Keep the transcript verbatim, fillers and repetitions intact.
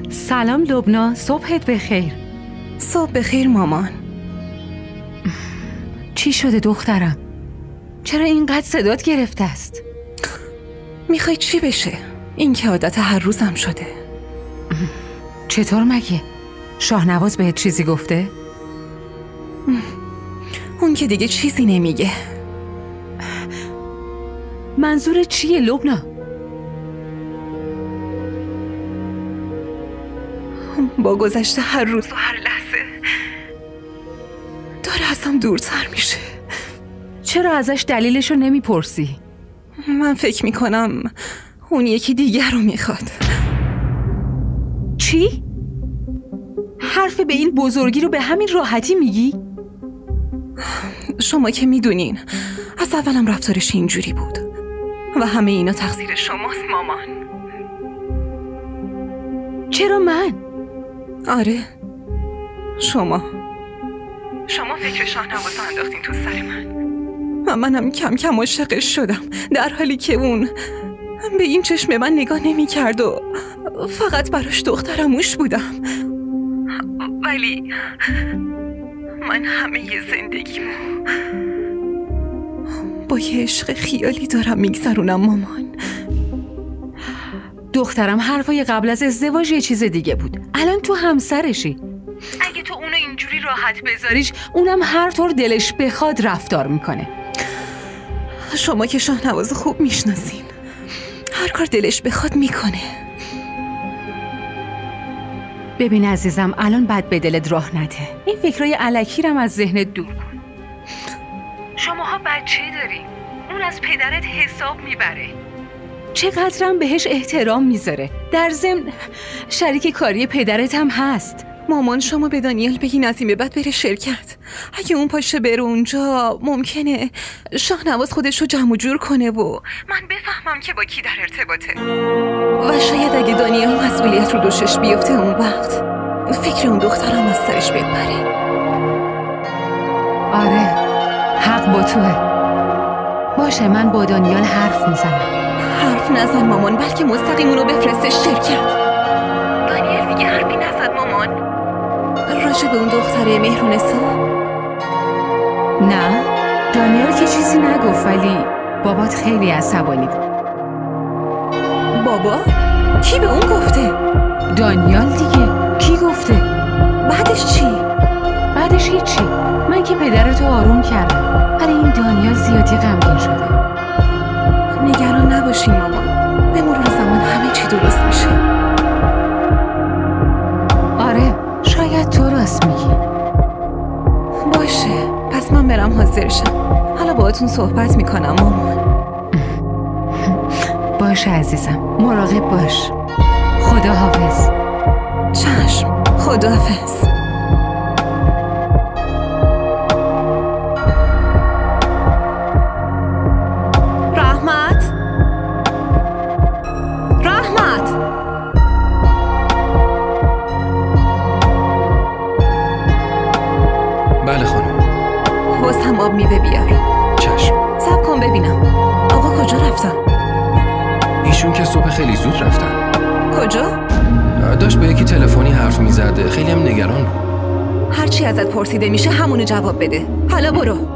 سلام لبنا، صبحت بخیر. صبح بخیر مامان. چی شده دخترم؟ چرا اینقدر صدات گرفته است؟ میخوای چی بشه؟ این که عادت هر روزم شده. چطور مگه؟ شاهنواز بهت چیزی گفته؟ اون که دیگه چیزی نمیگه. منظور چیه لبنا؟ با گذشته هر روز و هر لحظه داره ازم دورتر میشه. چرا ازش دلیلشو نمیپرسی؟ من فکر میکنم اون یکی دیگر رو میخواد. چی؟ حرف به این بزرگی رو به همین راحتی میگی؟ شما که میدونین از اولم رفتارش اینجوری بود و همه اینا تقصیر شماست مامان. چرا من؟ آره شما شما فکر شاهنواز انداختین تو سر من و منم کم کم عاشقش شدم، در حالی که اون به این چشم من نگاه نمی کرد و فقط براش دخترموش بودم. ولی من همه زندگیمو با یه عشق خیالی دارم میگذرونم مامان. دخترم حرفای قبل از ازدواج یه چیز دیگه بود، الان تو همسرشی. اگه تو اونو اینجوری راحت بذاریش، اونم هر طور دلش بخواد رفتار میکنه. شما که شاهنواز خوب میشناسین، هر کار دلش بخواد میکنه. ببین عزیزم، الان بد به دلت راه نده. این فکرای الکی رم از ذهنت دور کن. شماها بچه دارین، اون از پدرت حساب میبره، چقدرم بهش احترام میذاره. در ضمن شریک کاری پدرت هم هست. مامان شما به دانیال بگین از این به بعد بره شرکت. اگه اون پاشه بره اونجا ممکنه شاهنواز خودش رو جمع و جور کنه و من بفهمم که با کی در ارتباطه و شاید اگه دانیال مسئولیت رو دوشش بیفته اون وقت فکر اون دخترم از سرش بپره. آره حق با توه. باشه من با دانیال حرف میزنم. حرف نزن مامان، بلکه مستقیم اونو بفرسته شرکت. دانیال دیگه حرفی نزد مامان راجع به اون دختره مهرونسا؟ نه دانیال که چیزی نگفت، ولی بابات خیلی عصبانی بود. بابا؟ کی به اون گفته؟ دانیال دیگه. کی گفته؟ بعدش چی؟ بعدش هیچی. من که پدرتو آروم کردم، ولی این دانیال زیادی غمگین شده. نگران نباشین مامان، به مرور زمان همه چی درست میشه. آره شاید تو راست میگی. باشه پس من برم حاضر شم. حالا باهاتون صحبت میکنم مامان. باشه عزیزم، مراقب باش. خدا حافظ. چشم، خدا حافظ. رحمت رحمت بله خانم. حسن آب میوه بیار. چشم. صبر کن ببینم آقا کجا رفتن؟ ایشون که صبح خیلی زود رفتن. کجا؟ داشت با یکی تلفنی حرف میزد، خیلی هم نگران بود. هرچی ازت پرسیده میشه همونو جواب بده. حالا برو.